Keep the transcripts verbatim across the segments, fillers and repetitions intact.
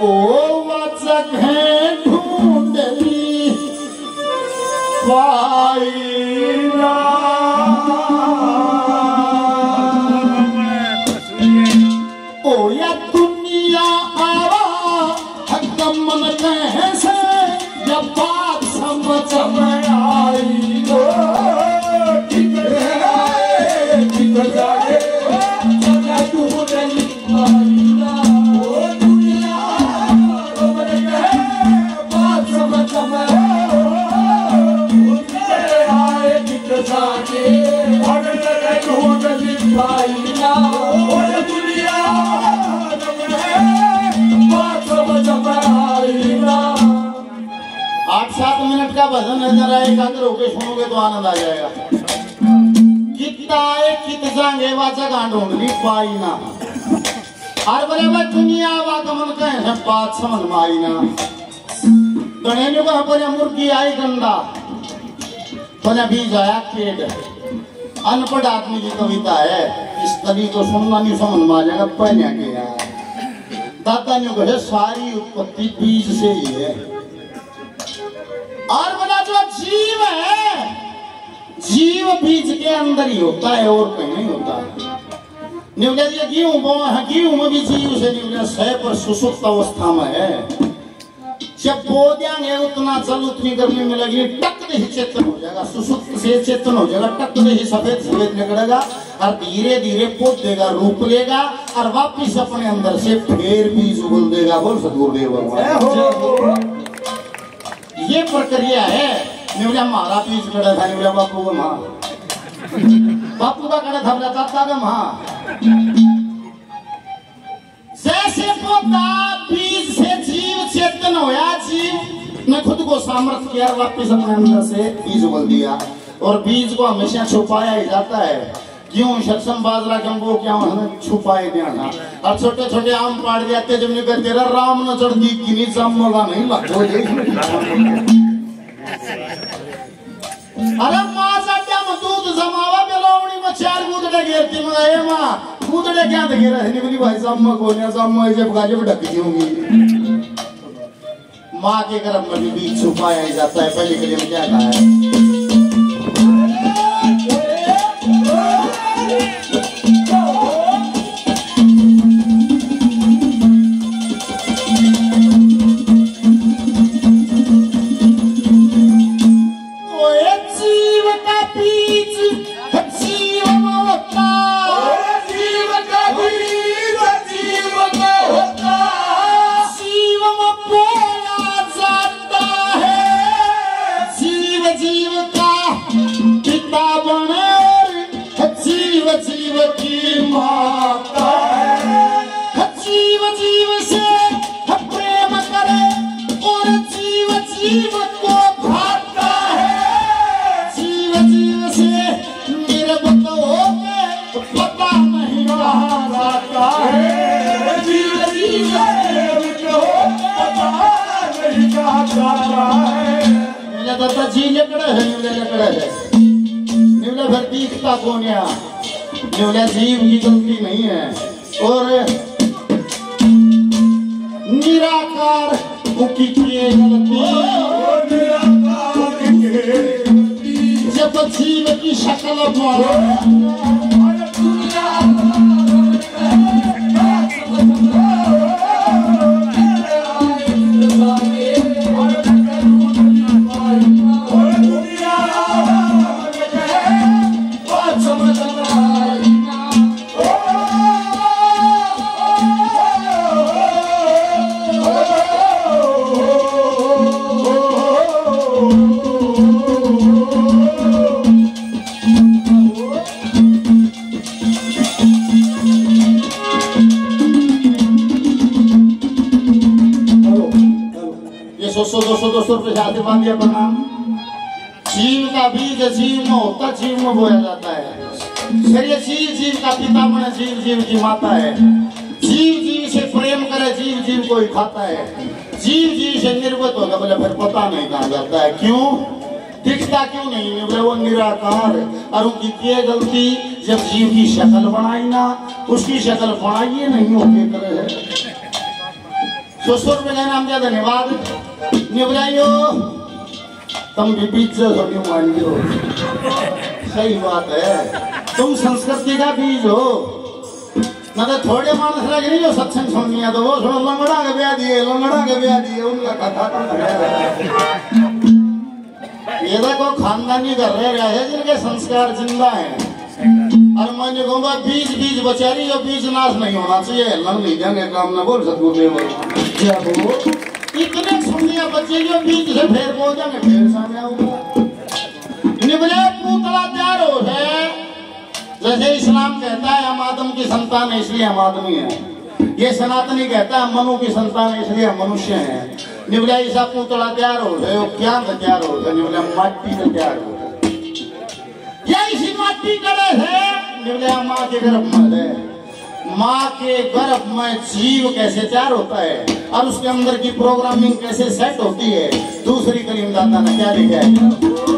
ओ वचक है ढूंढली पाईना ओ या दुनिया आवा हकम मन कैसे या बात समझ में आई हो ठीक है ठीक जाए सदा ढूंढली पाईना ओ दुनिया मन कैसे बात समझ में आठ सात मिनट का भजन है, जरा एकाग्र होके सुनोगे तो आनंद आ जाएगा। कितना है कित जाएंगे वाचा गांड ढूंढली पाई ना हर बरे भाई दुनिया वागमन कहे है बात समझ में आई ना गणेश को बोले मुर्गी आई गंदा बोले बीज आया पेड़ अनपढ़ आदमी की कविता है, इस कवि को सुनना नहीं समझ में आ जाएगा। पहले के यार दादा ने कहे सारी उत्पत्ति बीज से ही है और बोला जो जीव है जीव बीज के अंदर ही होता है और कहीं नहीं होता। निवले ये गेहूं बोना है, गेहूं में भी जीव से निवले सह पर सुसुप्त अवस्था में है। जब बो देंगे उतना जल उतनी गर्मी में लगी टक ही चेतन हो जाएगा, सुसुप्त से चेतन हो जाएगा, टक ही सफेद सफेद निकलेगा और धीरे धीरे पोत देगा, रूप लेगा और वापिस अपने अंदर से फिर बीज उगल देगा। बोल सदगुरुदेव भगवान ये प्रक्रिया है। निवला हमारा बीज कड़ा था, निवला बापू का माँ बापू का कड़ा था, चाचा का माँ जैसे पोता बीज से जीव चेतन होया, जीव ने खुद को सामर्थ्य किया, वापिस अपने अंदर से बीज उगल दिया। और बीज को हमेशा छुपाया ही जाता है, क्यों शक्सम बाजरा गंबो क्या हमें छुपाए देना। और छोटे छोटे आम पाड़ जाते जब निकल तेरा राम न चढ़ती किनी जमगा नहीं लगो। अरे मां सट्टा में दूध जमावा बेलोवनी में चार गुदड़े घेरती में ए मां गुदड़े क्या दे घेरा है निकली भाई साहब में कोने साहब में जब गाजे में ढकी होंगी। मां के गर्भ में भी बीज छुपाया जाता है। पहले के लिए क्या कहा है जीव की गलती नहीं है। और निराकार की गलती जब जीव की शक्ल जीव का बीज जीव में होता, जीव में बोया जाता है। फिर ये जीव जीव का पिता बने, जीव जीव की माता है। जीव जीव से प्रेम करे, जीव जीव को ही खाता है। जीव जीव से निर्गत होगा बोले फिर पता नहीं कहाँ जाता है। क्यों दिखता क्यों नहीं है बोले वो निराकार। और उनकी क्या गलती, जब जीव की शक्ल बनाई ना, उसकी शक्ल बनाइए नहीं होके करे सौ रुपए का नाम दिया धन्यवाद निवराइयो तुम भी बीज हो मान लो सही बात है तुम संस्कृति का बीज हो ना तो थोड़े मानस लगे नहीं जो सत्संग सुनिया तो वो सुनो लंगड़ा के ब्याह दिए लंगड़ा के ब्याह दिए उनका कथा ये देखो खानदानी कर रहे रहे जिनके संस्कार जिंदा हैं और मैं कहूँगा बीज बीज बचारी जो बीज नाश नहीं होना चाहिए लंग नहीं जाएंगे काम ना बोल सतगुरुदेव इतने सुनिया बच्चे जो बीज से फेर बोल जाएंगे फेर सामने आऊंगा निबले पुतला तैयार हो है जैसे इस्लाम कहता है हम आदम की संतान है इसलिए हम आदमी हैं ये सनातनी कहता है मनु की संतान है इसलिए हम मनुष्य हैं निबले ऐसा पुतला तैयार हो है वो क्या तैयार हो है निबले माटी से तैयार हो ये इसी माटी गड़े है निबले माँ के गर्भ में है माँ के गर्भ में जीव कैसे तैयार होता है और उसके अंदर की प्रोग्रामिंग कैसे सेट होती है दूसरी करीम दादा ने क्या लिखा है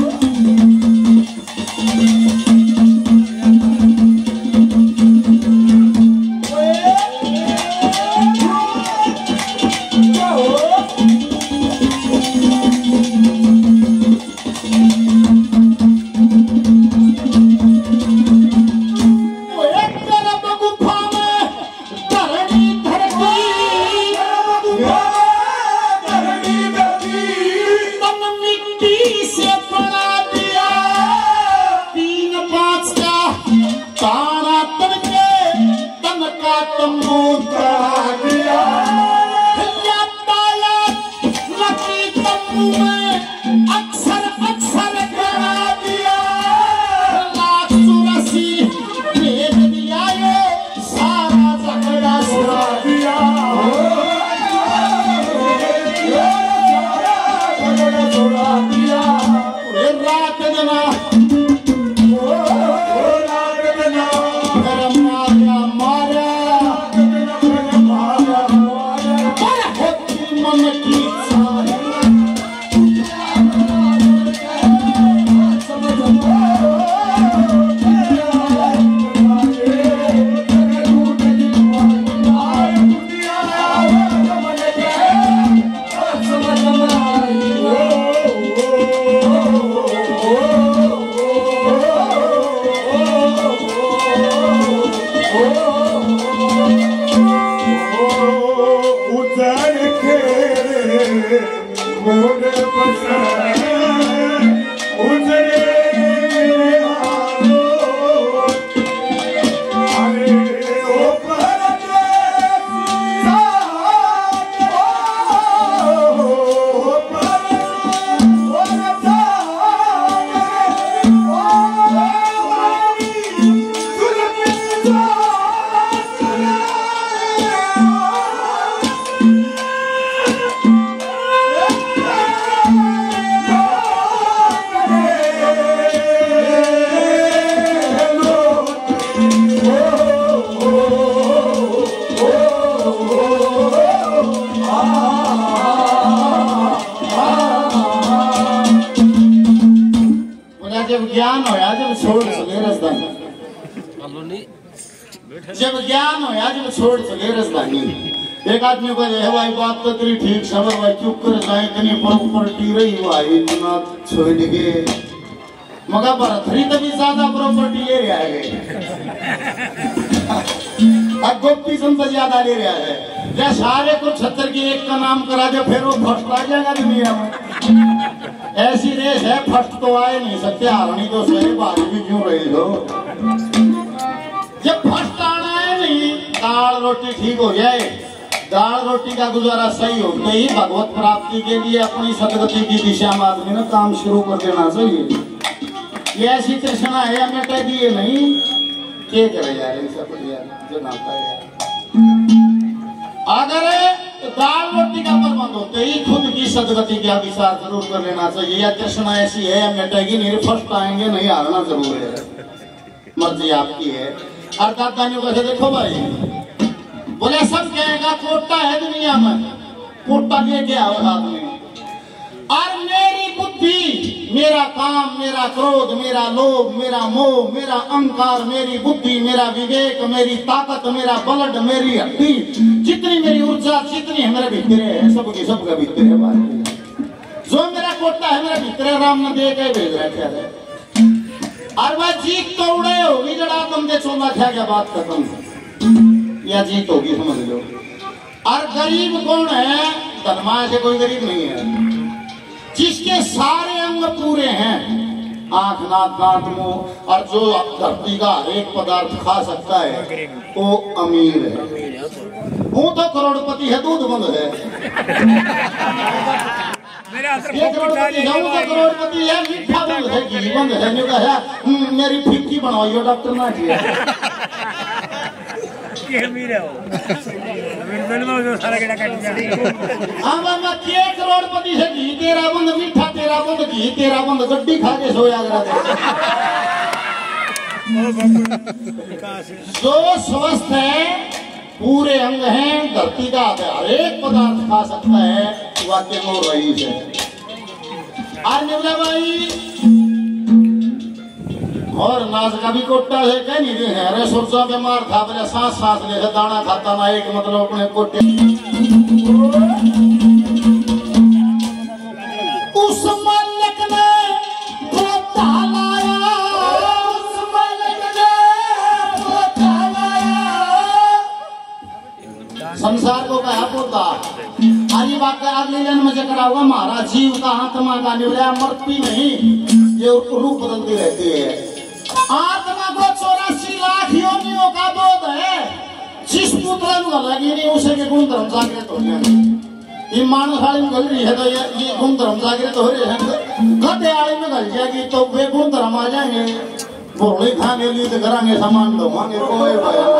जब ज्ञान हो जब छोड़ सके रसदानी एक आदमी को है भाई बात तो तेरी ठीक समझ भाई चुप कर जाए इतनी प्रॉपर्टी रही भाई इतना छोड़ के मगर भरथरी तभी ज्यादा प्रॉपर्टी ले रहा है अब गोपी संत ज्यादा ले रहा है जब सारे को छत्तर की एक का नाम करा दे फिर वो फर्स्ट आ जाएगा दुनिया में ऐसी रेस है फर्स्ट तो आए नहीं सकते हारनी तो सही बात भी क्यों रही हो जब फर्स्ट आना है नहीं दाल रोटी ठीक हो जाए दाल रोटी का गुजारा सही हो गई ही भगवत प्राप्ति के लिए अपनी सदगति की दिशा में आदमी ने काम शुरू कर देना चाहिए ये ऐसी तृष्णा है हमें कह दिए नहीं क्या करे यार इन सब जो नाता है अगर दाल रोटी का प्रबंध होते ही खुद की सदगति का विचार जरूर कर लेना चाहिए या तृष्णा ऐसी है मिटेगी नहीं फर्स्ट आएंगे नहीं हारना जरूर है मर्जी आपकी है और दादानियों का देखो भाई बोले सब कहेगा कोटा है दुनिया में कोटा लेके आओ आदमी और मेरी बुद्धि मेरा काम, मेरा क्रोध, मेरा लोभ, मेरा मोह, मेरा अहंकार, मेरी बुद्धि, मेरा विवेक, मेरी ताकत, मेरा ब्लड, मेरी हड्डी, जितनी मेरी ऊर्जा, जितनी है मेरे भीतर है, सबकी सबका भीतर है बात। जो मेरा कोटा है मेरा भीतर है, राम ने दे के भेज रखा है। और वह जीत तो उड़े होगी जड़ा तुम दे चोला खा गया, बात खत्म। या जीत होगी समझ लो। और गरीब कौन है? धनवान से कोई गरीब नहीं है। जिसके सारे अंग पूरे हैं, आंख, नाक, कान, मुंह, और जो धरती का एक पदार्थ खा सकता है वो अमीर है। वो तो करोड़पति है, दूध बंद है। ये करोड़पति है, वो तो करोड़पति है, मीठा बंद है, घी बंद है। जो कहा मेरी फिक्की बनवाइयो डॉक्टर ना किया। अमीर है वो, जो सारा केड़ा काट दिया। हाँ बाबा, के करोड़पति से घी तेरा बंद, मीठा तेरा बंद, घी तेरा बंद, गड्डी खा के सोया करा। जो स्वस्थ है, पूरे अंग हैं, धरती का हर एक पदार्थ खा सकता है, वाक्य में रईस है। आज निवला भाई और नाच का भी कोटा है, कह नहीं रहे हैं। अरे सुरसा बीमार था, बोले सांस सांस ले दाना खाता ना, एक मतलब अपने कोटे। उस मालिक ने कोटा लाया, उस मालिक ने कोटा लाया। संसार को कहा पोता, आज बात अगले जन्म से करा हुआ महाराज जीव का आत्मा का निवला मरती नहीं, ये रूप बदलती रहती है। आत्मा को चौरासी लाख योनियों का बोध है। जिस पुत्र में लगी नहीं उसे के गुण धर्म जागृत हो जाएंगे। ये मानव थाली में गल रही है तो ये ये गुण धर्म जागृत हो रहे हैं। गधे आड़ी में गल जाएगी तो वे गुण धर्म आ जाएंगे। बोली खाने लिए तो करांगे, सामान ढोवांगे, कोई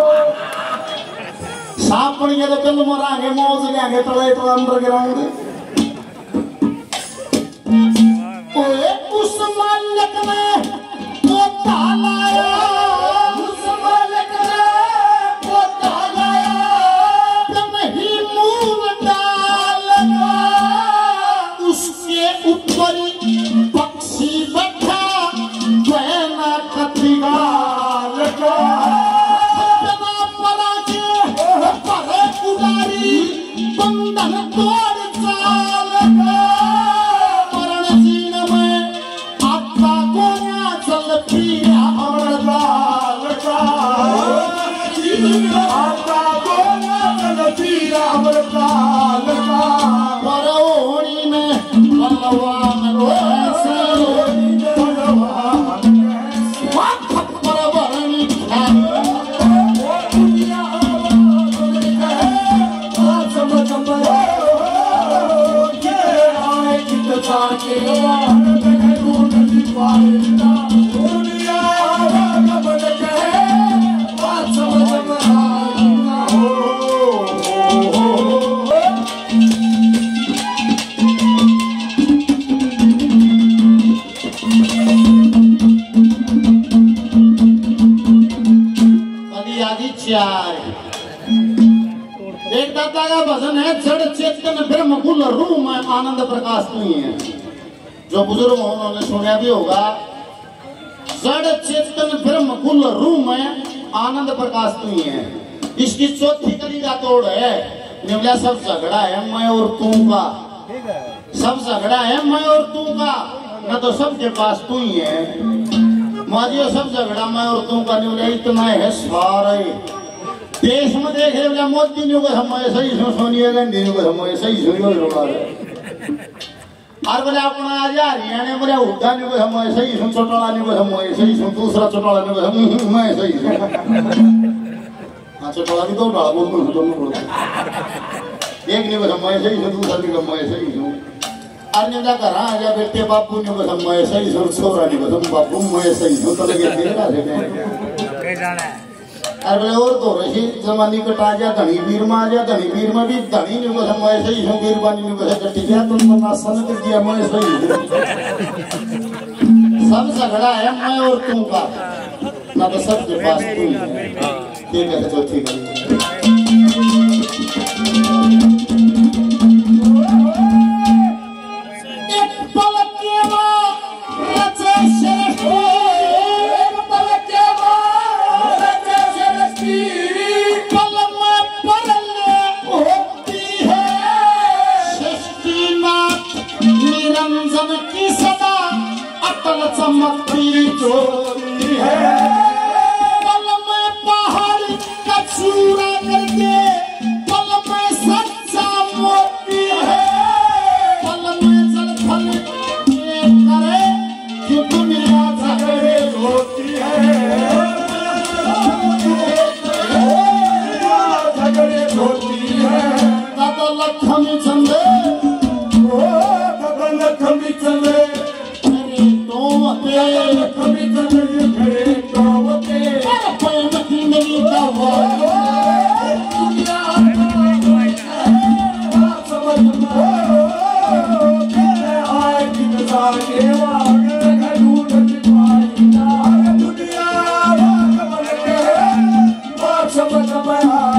सांप पड़ेंगे तो कल मरांगे, मौज लेंगे, तले तो अंडरग्राउंड। उस मालिक में कोटा लाया, उस मालिक ने कोटा लाया। तुम ही मूल डालना, उसके ऊपर पक्षी बैठा, बहना कतिगाल का। बिना परा के परे उडारी, बंधन तोड़ चाल का। मरण जीण में आपका गोया चल पिया अमरदाल का। आपका गोया चल पिया अमरदाल का। परवोणी में बलवान रोसे, बलवान परवरणी एक दाता का भजन है, जड़ चेतन ब्रह्म कुल रूम में आनंद प्रकाश नहीं है। जो बुजुर्ग हो उन्होंने सुना भी होगा, जड़ चेतन ब्रह्म कुल रूम में आनंद प्रकाश नहीं है। इसकी चौथी कली का तोड़ है। निवला सब झगड़ा है मैं और तू का, सब झगड़ा है मैं और तू का, न तो सबके पास तू ही है। माजियो सब झगड़ा मैं और तू का, निवला इतना है सारे देश में देख रहे बोला मोदी ने को हम ऐसा ही सो, सोनिया गांधी ने को हम ऐसा ही सो रोका और बोले अपना आज हरियाणा बोले हुड्डा ने को हम ऐसा ही सो, चौटाला ने को हम ऐसा ही सो, दूसरा चौटाला ने को हम मैं ऐसा ही सो। हाँ चौटाला भी दो डाला बोल दो दोनों बोल एक ने को हम ऐसा ही सो, दूसरा ने को हम ऐसा ही सो। और ने जाकर हाँ या बेटे बापू ने को हम ऐसा ही सो, छोरा ने को हम बापू मैं ऐसा ही सो, तो लगे तेरा है अरे और तो रही जमानी कटा जा धनी वीर में आ जा, धनी वीर में भी धनी ने को हम ऐसे ही हूँ, वीर बानी ने को कटी गया तुम बना सन कर दिया मैं ऐसे ही हूँ। सब झगड़ा है मैं और तू का, ना तो सबके पास तू है। ठीक है तो ठीक है। एक पल के बाद चमकती ज्योति है। पल में पहाड़ का चूरा करके पल में सच्चा मोती है। पल में जल थल करे कि दुनिया झगड़े होती है। झगड़े होती है। दादा लक्ष्मी चंदे ओ दादा लक्ष्मी चंदे मेरे दोवते लक्ष्मी चंदे मेरे दोवते पर पैमती मेरी दवा दुनिया समझ में तेरे आए कि जागे वागे ढूंढ पाई ना दुनिया समझ में